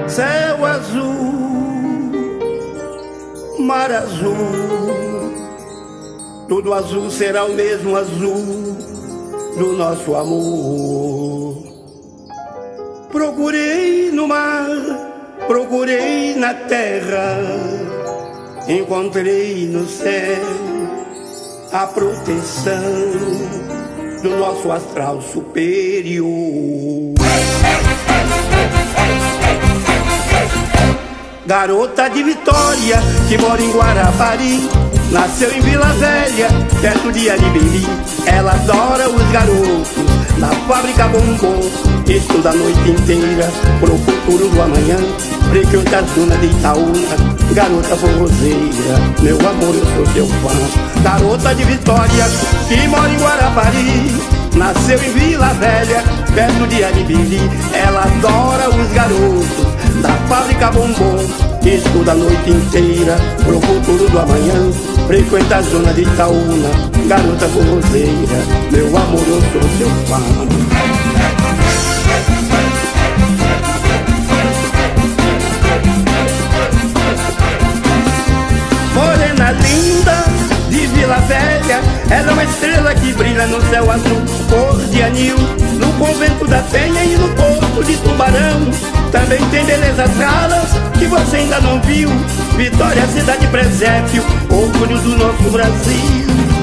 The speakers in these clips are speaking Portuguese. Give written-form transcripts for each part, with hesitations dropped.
Céu azul, mar azul, tudo azul será o mesmo azul do nosso amor. Procurei no mar, procurei na terra, encontrei no céu a proteção do nosso astral superior. Garota de Vitória, que mora em Guarapari, nasceu em Vila Velha, perto de Aribiri. Ela adora os garotos na fábrica Bombom, estuda a noite inteira pro futuro do amanhã. Frequenta a zona de Itaúna, garota forrozeira, meu amor, eu sou seu fã. Garota de Vitória, que mora em Guarapari, nasceu em Vila Velha, perto de Aribiri. Ela adora os garotos da fábrica Bombom, estuda a noite inteira pro futuro do amanhã. Frequenta a zona de Itaúna, garota forrozeira, meu amor, eu sou seu fã. Morena linda de Vila Velha, ela é uma estrela que brilha no céu azul, cor de anil, no convento da Penha e no porto de Tubarão. Também tem belezas raras que você ainda não viu. Vitória, cidade presépio, orgulho do nosso Brasil.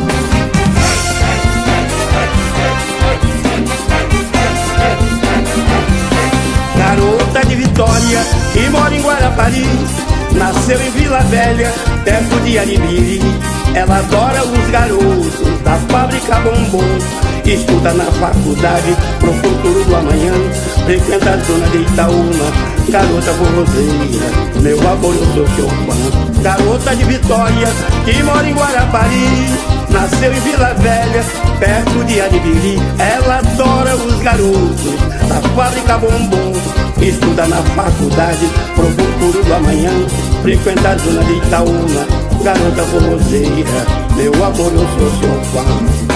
Garota de Vitória, que mora em Guarapari, nasceu em Vila Velha, perto de Aribiri. Ela adora os garotos da fábrica Bombom, estuda na faculdade pro futuro do amanhã. Frequenta a zona de Itaúna, garota forrozeira, meu amor, eu sou seu fã. Garota de Vitória, que mora em Guarapari, nasceu em Vila Velha, perto de Aribiri. Ela adora os garotos da fábrica Bombom, estuda na faculdade pro futuro do amanhã. Frequenta a zona de Itaúna, garota forrozeira, meu amor, eu sou seu fã.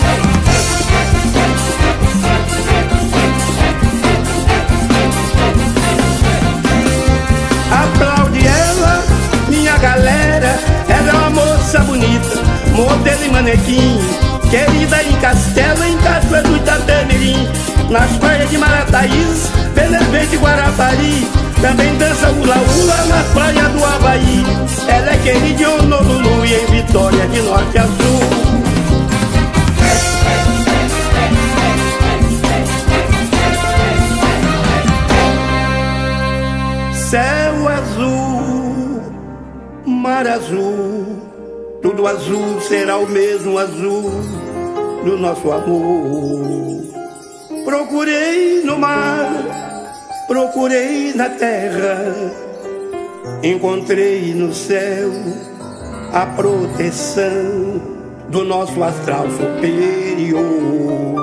Aplaude ela, minha galera, ela é uma moça bonita, modelo e manequim, querida em Castelo, em Cachoeiro do Itapemirim, nas praias de Marataízes, Belém Verde, Guarapari. Também dança hula-hula na praia do Havaí. Ela é querida em Honolulu e em Vitória, de norte a sul. Céu azul, mar azul, tudo azul será o mesmo azul do nosso amor. Procurei no mar, procurei na terra, encontrei no céu a proteção do nosso astral superior.